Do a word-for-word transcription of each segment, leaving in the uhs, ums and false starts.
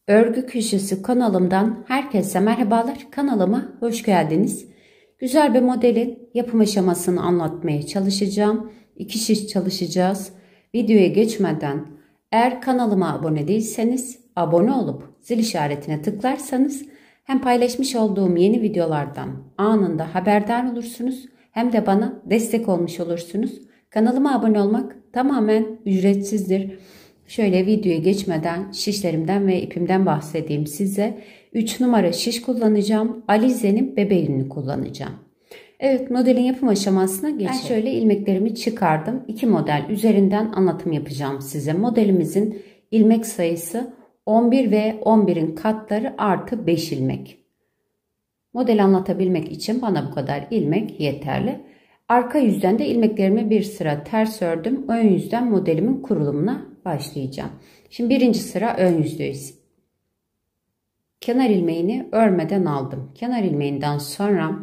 Örgü Köşesi kanalımdan herkese merhabalar. Kanalıma hoş geldiniz. Güzel bir modelin yapım aşamasını anlatmaya çalışacağım. İki şiş çalışacağız. Videoya geçmeden eğer kanalıma abone değilseniz abone olup zil işaretine tıklarsanız hem paylaşmış olduğum yeni videolardan anında haberdar olursunuz hem de bana destek olmuş olursunuz. Kanalıma abone olmak tamamen ücretsizdir. Şöyle videoya geçmeden şişlerimden ve ipimden bahsedeyim size. üç numara şiş kullanacağım. Alize'nin bebeğini kullanacağım. Evet, modelin yapım aşamasına geçelim. Ben şöyle ilmeklerimi çıkardım. İki model üzerinden anlatım yapacağım size. Modelimizin ilmek sayısı on bir ve on birin katları artı beş ilmek. Modeli anlatabilmek için bana bu kadar ilmek yeterli. Arka yüzden de ilmeklerimi bir sıra ters ördüm. Ön yüzden modelimin kurulumuna başlayacağım. Şimdi birinci sıra ön yüzdeyiz. Kenar ilmeğini örmeden aldım. Kenar ilmeğinden sonra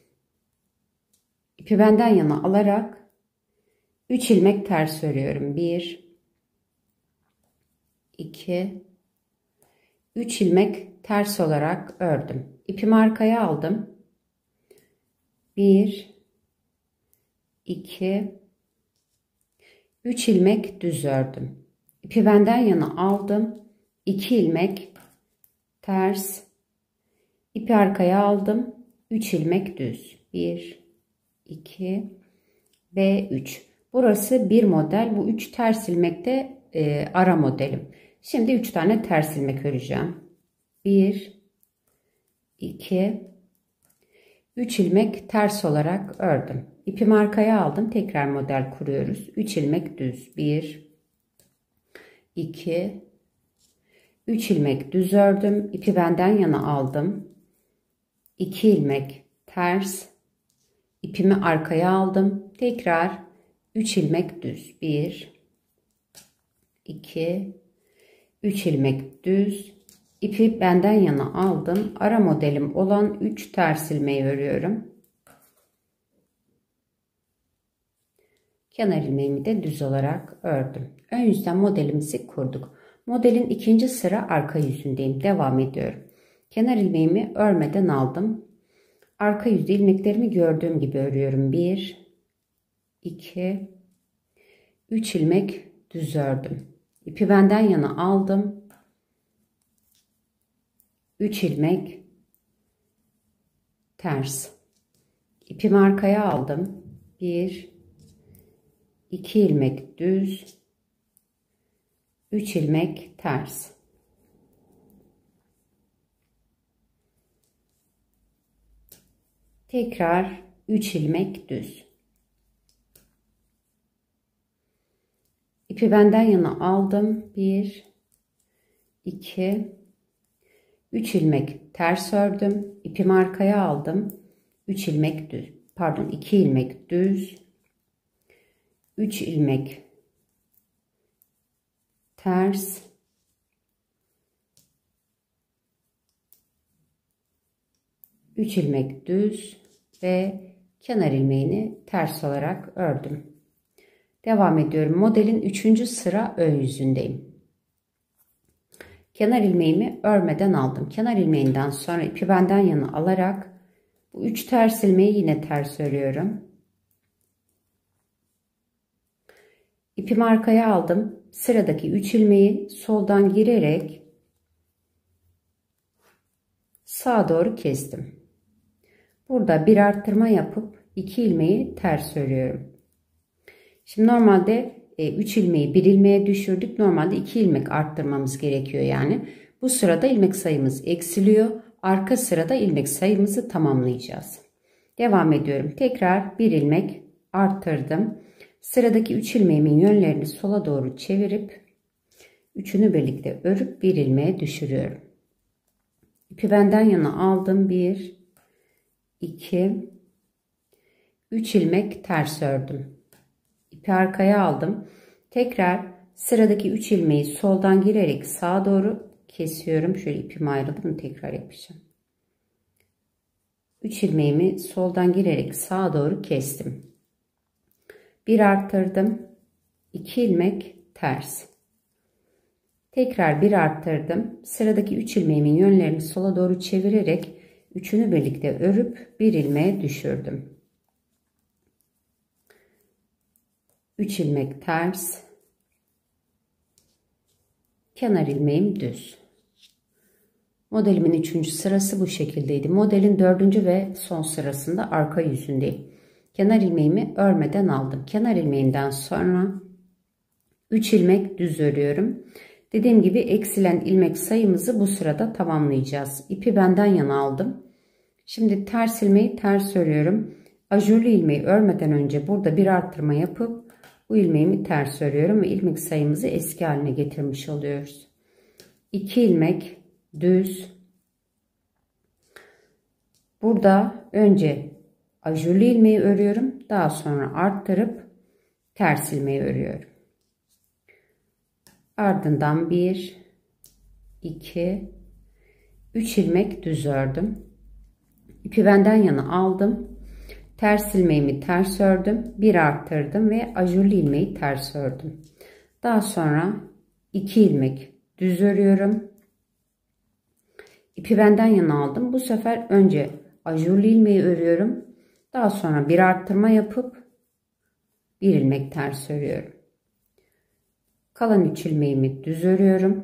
ipi benden yana alarak üç ilmek ters örüyorum. bir iki üç ilmek ters olarak ördüm. İpimi arkaya aldım. bir iki üç ilmek düz ördüm. İpi benden yana aldım. iki ilmek ters. İpi arkaya aldım. üç ilmek düz. bir iki ve üç. Burası bir model. Bu üç ters ilmekte e, ara modelim. Şimdi üç tane ters ilmek öreceğim. bir iki üç ilmek ters olarak ördüm. İpimi arkaya aldım. Tekrar model kuruyoruz. üç ilmek düz. bir iki üç ilmek düz ördüm. İpi benden yana aldım. iki ilmek ters. İpimi arkaya aldım. Tekrar üç ilmek düz. bir iki üç ilmek düz. İpi benden yana aldım. Ara modelim olan üç ters ilmeği örüyorum. Kenar ilmeğimi de düz olarak ördüm. Ön yüzden modelimizi kurduk. Modelin ikinci sıra arka yüzündeyim. Devam ediyorum. Kenar ilmeğimi örmeden aldım. Arka yüzde ilmeklerimi gördüğüm gibi örüyorum. bir iki üç ilmek düz ördüm. İpi benden yana aldım. üç ilmek ters. İpimi arkaya aldım. bir iki ilmek düz. üç ilmek ters. Tekrar üç ilmek düz. İpi benden yana aldım. bir iki üç ilmek ters ördüm. İpimi arkaya aldım. üç ilmek düz. Pardon, iki ilmek düz. üç ilmek ters. üç ilmek düz ve kenar ilmeğini ters olarak ördüm. Devam ediyorum. Modelin üçüncü sıra ön yüzündeyim. Kenar ilmeğimi örmeden aldım. Kenar ilmeğinden sonra ipi benden yana alarak bu üç ters ilmeği yine ters örüyorum. İpimi arkaya aldım. Sıradaki üç ilmeği soldan girerek sağa doğru kestim. Burada bir arttırma yapıp iki ilmeği ters örüyorum. Şimdi normalde üç ilmeği bir ilmeğe düşürdük. Normalde iki ilmek arttırmamız gerekiyor yani. Bu sırada ilmek sayımız eksiliyor. Arka sırada ilmek sayımızı tamamlayacağız. Devam ediyorum. Tekrar bir ilmek arttırdım. Sıradaki üç ilmeğimin yönlerini sola doğru çevirip üçünü birlikte örüp bir ilmeğe düşürüyorum. İpi benden yana aldım. bir iki üç ilmek ters ördüm. İpi arkaya aldım. Tekrar sıradaki üç ilmeği soldan girerek sağa doğru kesiyorum. Şöyle ipimi ayrıldım, tekrar yapacağım. üç ilmeğimi soldan girerek sağa doğru kestim. bir arttırdım. iki ilmek ters. Tekrar bir arttırdım. Sıradaki üç ilmeğimin yönlerini sola doğru çevirerek üçünü birlikte örüp bir ilmeğe düşürdüm. üç ilmek ters. Kenar ilmeğim düz. Modelimin üçüncü sırası bu şekildeydi. Modelin dördüncü ve son sırasında arka yüzündeyim. Kenar ilmeğimi örmeden aldım. Kenar ilmeğinden sonra üç ilmek düz örüyorum. Dediğim gibi eksilen ilmek sayımızı bu sırada tamamlayacağız. İpi benden yana aldım. Şimdi ters ilmeği ters örüyorum. Ajurlu ilmeği örmeden önce burada bir arttırma yapıp bu ilmeğimi ters örüyorum ve ilmek sayımızı eski haline getirmiş oluyoruz. iki ilmek düz. Burada önce ajurlu ilmeği örüyorum. Daha sonra arttırıp ters ilmeği örüyorum. Ardından bir, iki, üç ilmek düz ördüm. İpi benden yana aldım. Ters ilmeğimi ters ördüm. Bir arttırdım ve ajurlu ilmeği ters ördüm. Daha sonra iki ilmek düz örüyorum. İpi benden yana aldım. Bu sefer önce ajurlu ilmeği örüyorum. Daha sonra bir arttırma yapıp bir ilmek ters örüyorum. Kalan üç ilmeğimi düz örüyorum.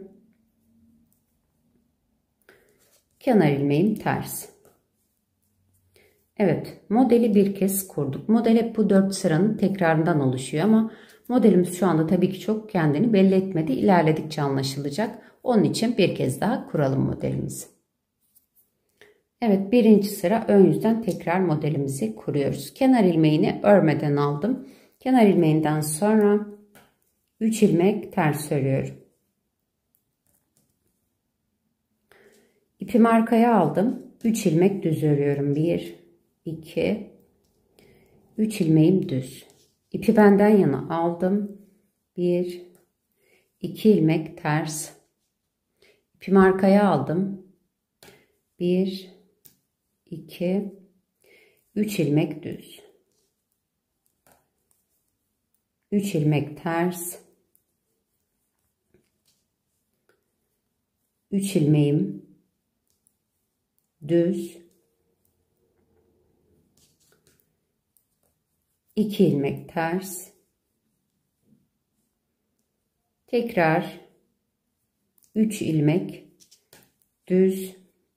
Kenar ilmeğim ters. Evet, modeli bir kez kurduk. Model hep bu dört sıranın tekrarından oluşuyor ama modelimiz şu anda tabii ki çok kendini belli etmedi. İlerledikçe anlaşılacak. Onun için bir kez daha kuralım modelimizi. Evet, birinci sıra ön yüzden tekrar modelimizi kuruyoruz. Kenar ilmeğini örmeden aldım. Kenar ilmeğinden sonra üç ilmek ters örüyorum. İpimi arkaya aldım. üç ilmek düz örüyorum. bir, iki, üç ilmeğim düz. İpi benden yana aldım. bir, iki ilmek ters. İpimi arkaya aldım. bir, iki, üç ilmek düz. üç ilmek ters. üç ilmeğim düz. iki ilmek ters. Tekrar üç ilmek düz.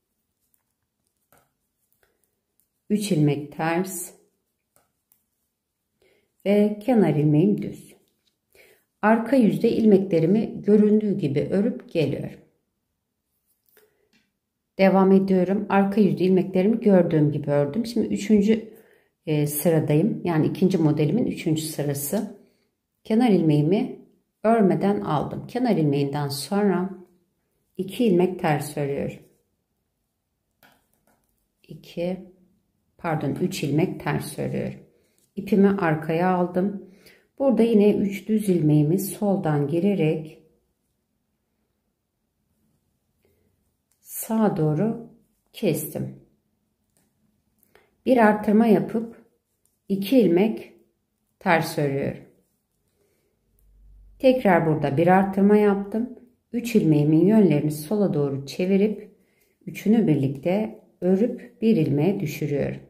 üç ilmek ters. Ve kenar ilmeğim düz. Arka yüzde ilmeklerimi göründüğü gibi örüp geliyorum. Devam ediyorum. Arka yüzde ilmeklerimi gördüğüm gibi ördüm. Şimdi üçüncü e, sıradayım. Yani ikinci modelimin üçüncü sırası. Kenar ilmeğimi örmeden aldım. Kenar ilmeğinden sonra iki ilmek ters örüyorum. iki pardon üç ilmek ters örüyorum. İpimi arkaya aldım. Burada yine üç düz ilmeğimi soldan girerek sağa doğru kestim. Bir artırma yapıp iki ilmek ters örüyorum. Tekrar burada bir artırma yaptım. üç ilmeğimin yönlerini sola doğru çevirip üçünü birlikte örüp bir ilmeğe düşürüyorum.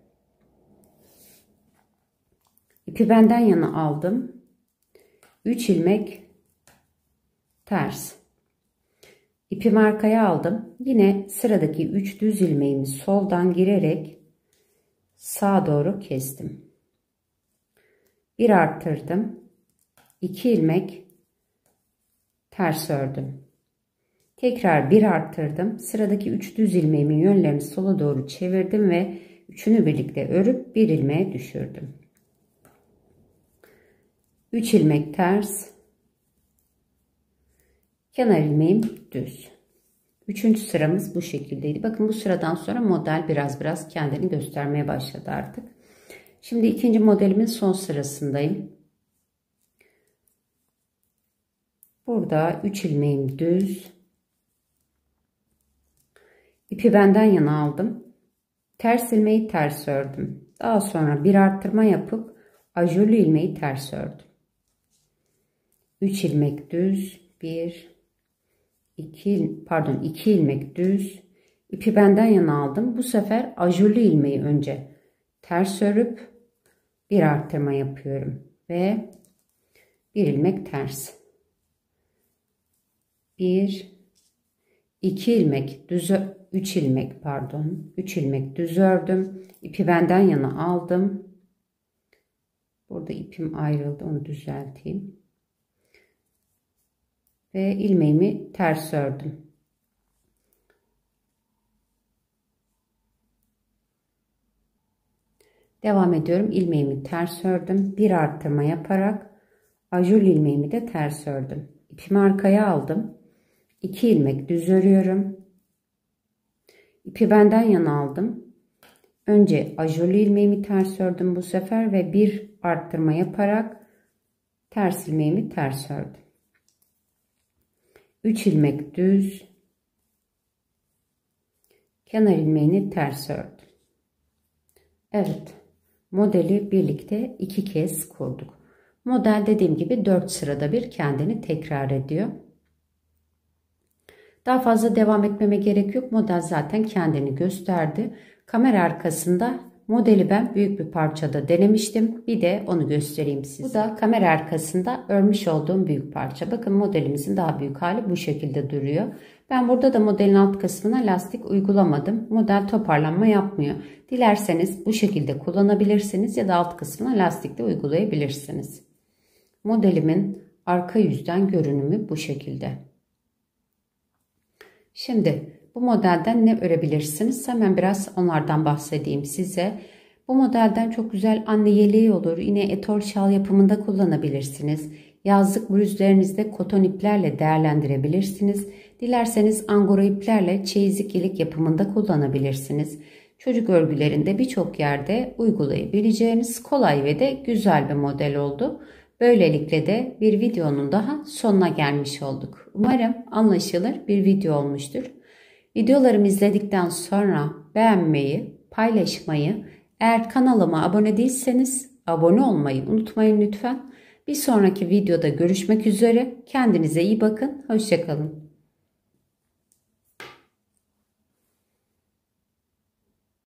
İpi benden yana aldım. üç ilmek ters. İpimi arkaya aldım. Yine sıradaki üç düz ilmeğimi soldan girerek sağa doğru kestim. Bir arttırdım. iki ilmek ters ördüm. Tekrar bir arttırdım. Sıradaki üç düz ilmeğimin yönlerini sola doğru çevirdim ve üçünü birlikte örüp bir ilmeğe düşürdüm. üç ilmek ters. Kenar ilmeğim düz. Üçüncü sıramız bu şekildeydi. Bakın bu sıradan sonra model biraz biraz kendini göstermeye başladı artık. Şimdi ikinci modelimin son sırasındayım. Burada üç ilmeğim düz. İpi benden yana aldım. Ters ilmeği ters ördüm. Daha sonra bir arttırma yapıp ajurlu ilmeği ters ördüm. üç ilmek düz. bir, iki pardon iki ilmek düz, ipi benden yana aldım. Bu sefer ajurlu ilmeği önce ters örüp bir arttırma yapıyorum ve bir ilmek ters, bir iki ilmek düz, üç ilmek pardon üç ilmek düz ördüm, ipi benden yana aldım. Burada ipim ayrıldı, onu düzelteyim ve ilmeğimi ters ördüm. Devam ediyorum. İlmeğimi ters ördüm. Bir arttırma yaparak ajurlu ilmeğimi de ters ördüm. İpimi arkaya aldım. iki ilmek düz örüyorum. İpi benden yana aldım. Önce ajurlu ilmeğimi ters ördüm bu sefer ve bir arttırma yaparak ters ilmeğimi ters ördüm. üç ilmek düz, kenar ilmeğini ters ördüm. Evet, modeli birlikte iki kez kurduk. Model dediğim gibi dört sırada bir kendini tekrar ediyor. Daha fazla devam etmeme gerek yok. Model zaten kendini gösterdi. Kamera arkasında modeli ben büyük bir parçada denemiştim. Bir de onu göstereyim size. Bu da kamera arkasında örmüş olduğum büyük parça. Bakın modelimizin daha büyük hali bu şekilde duruyor. Ben burada da modelin alt kısmına lastik uygulamadım. Model toparlanma yapmıyor. Dilerseniz bu şekilde kullanabilirsiniz ya da alt kısmına lastik de uygulayabilirsiniz. Modelimin arka yüzden görünümü bu şekilde. Şimdi bu modelden ne örebilirsiniz? Hemen biraz onlardan bahsedeyim size. Bu modelden çok güzel anne yeleği olur. Yine etol şal yapımında kullanabilirsiniz. Yazlık bluzlarınızda koton iplerle değerlendirebilirsiniz. Dilerseniz angora iplerle çeyizlik yelek yapımında kullanabilirsiniz. Çocuk örgülerinde birçok yerde uygulayabileceğiniz kolay ve de güzel bir model oldu. Böylelikle de bir videonun daha sonuna gelmiş olduk. Umarım anlaşılır bir video olmuştur. Videolarımı izledikten sonra beğenmeyi, paylaşmayı, eğer kanalıma abone değilseniz abone olmayı unutmayın lütfen. Bir sonraki videoda görüşmek üzere. Kendinize iyi bakın. Hoşça kalın.